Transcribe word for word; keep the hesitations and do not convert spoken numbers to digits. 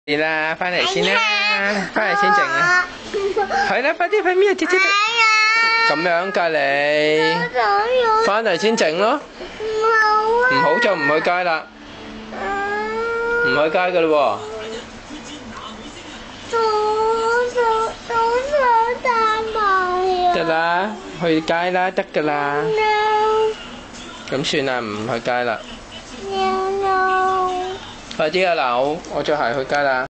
係啦，翻嚟先啦，翻嚟先整啊！係啦，快啲快啲，姐姐。咁樣㗎你，翻嚟先整咯。唔好就唔去街啦，唔去街㗎嘞喎。得啦，去街啦，得㗎啦。咁算啦，唔去街啦。快啲啊，嗱，我我着鞋去街啦。